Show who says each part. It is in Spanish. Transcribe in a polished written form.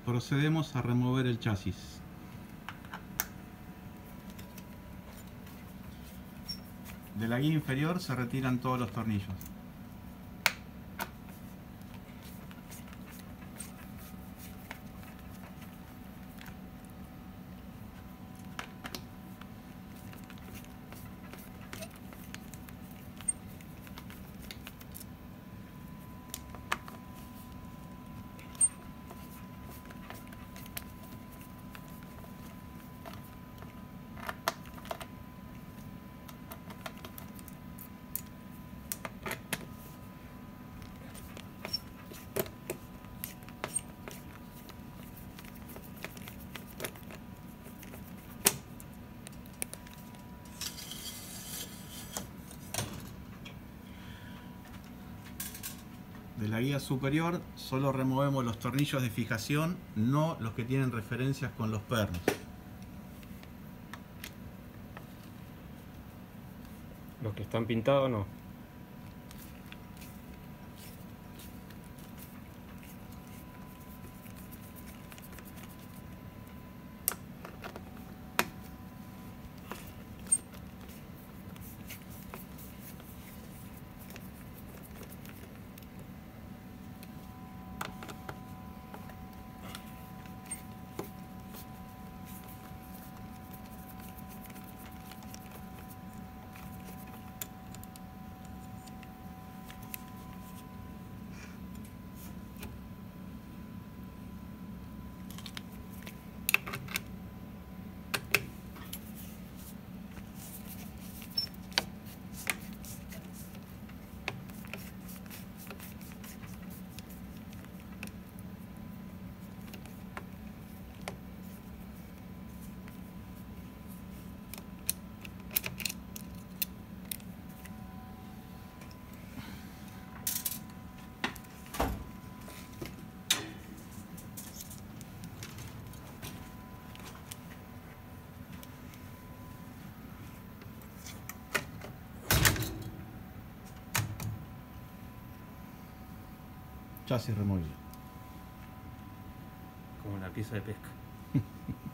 Speaker 1: Procedemos a remover el chasis. De la guía inferior se retiran todos los tornillos. De la guía superior solo removemos los tornillos de fijación, no los que tienen referencias con los pernos.
Speaker 2: Los que están pintados no.
Speaker 1: Chasis removido.
Speaker 2: Como una pieza de pesca.